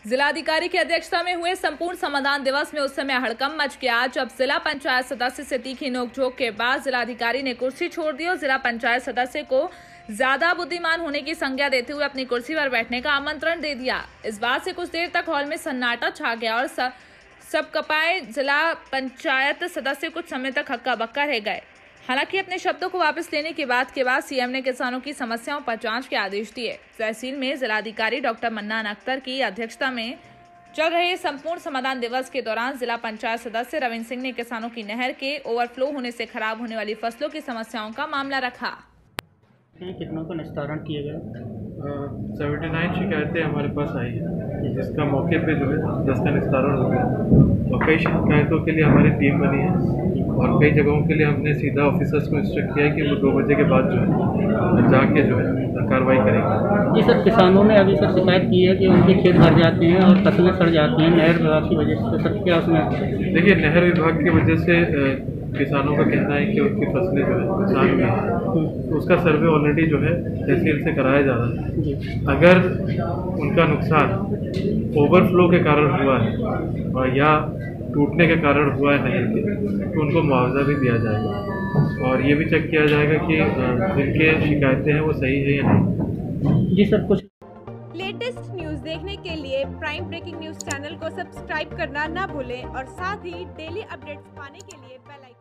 जिलाधिकारी की अध्यक्षता में हुए संपूर्ण समाधान दिवस में उस समय हड़कंप मच गया जब जिला पंचायत सदस्य से तीखी नोकझोंक के बाद जिलाधिकारी ने कुर्सी छोड़ दी और जिला पंचायत सदस्य को ज्यादा बुद्धिमान होने की संज्ञा देते हुए अपनी कुर्सी पर बैठने का आमंत्रण दे दिया। इस बात से कुछ देर तक हॉल में सन्नाटा छा गया और सब कपाए जिला पंचायत सदस्य कुछ समय तक हक्का बक्का रह गए। हालांकि अपने शब्दों को वापस लेने के बाद सीएम ने किसानों की समस्याओं पर जांच के आदेश दिए। तहसील में जिलाधिकारी डॉक्टर मन्नान अख्तर की अध्यक्षता में चल रहे संपूर्ण समाधान दिवस के दौरान जिला पंचायत सदस्य रविंद्र सिंह ने किसानों की नहर के ओवरफ्लो होने से खराब होने वाली फसलों की समस्याओं का मामला रखा। कितनों का निस्तारण किया गया? 79 शिकायतें हमारे पास आई हैं, जिसका मौके पे जो है 10 का निस्तारण हो गया और कई शिकायतों के लिए हमारी टीम बनी है और कई जगहों के लिए हमने सीधा ऑफिसर्स को इंस्ट्रक्ट किया है कि वो 2 बजे के बाद जो है जाके जो है कार्रवाई करेंगे। जी सर, किसानों ने अभी सर शिकायत की है कि उनके खेत भर जाते हैं और फसलें सड़ जाती हैं नहर विभाग की वजह से। सर क्या उसमें? देखिए, नहर विभाग की वजह से किसानों का कहना है कि उनकी फसलें जो है नुकसान हुई है, तो उसका सर्वे ऑलरेडी जो है तहसील से कराया जा रहा है। अगर उनका नुकसान ओवरफ्लो के कारण हुआ है और या टूटने के कारण हुआ है नहर के, तो उनको मुआवजा भी दिया जाएगा और ये भी चेक किया जाएगा कि जिनके शिकायतें हैं वो सही है या नहीं। जी सर, कुछ लेटेस्ट न्यूज देखने के लिए प्राइम ब्रेकिंग न्यूज चैनल को सब्सक्राइब करना ना भूलें और साथ ही डेली अपडेट्स पाने के लिए बेल आइकन